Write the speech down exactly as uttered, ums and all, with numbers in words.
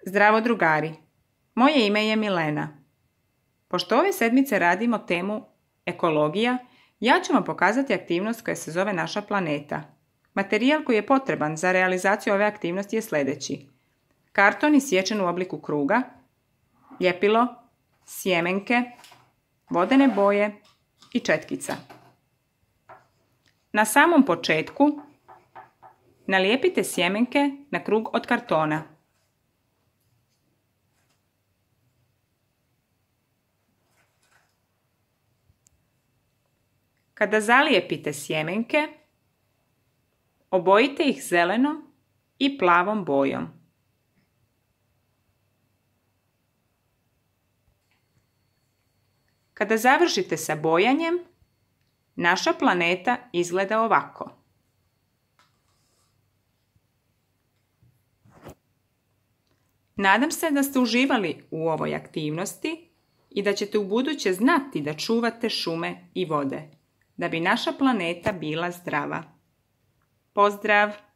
Zdravo drugari, moje ime je Milena. Pošto ove sedmice radimo temu ekologija, ja ću vam pokazati aktivnost koja se zove Naša planeta. Materijal koji je potreban za realizaciju ove aktivnosti je sljedeći. Karton isječen u obliku kruga, ljepilo, sjemenke, vodene boje i četkica. Na samom početku nalijepite sjemenke na krug od kartona. Kada zalijepite sjemenke, obojite ih zelenom i plavom bojom. Kada završite sa bojanjem, naša planeta izgleda ovako. Nadam se da ste uživali u ovoj aktivnosti i da ćete ubuduće znati da čuvate šume i vode, da bi naša planeta bila zdrava. Pozdrav!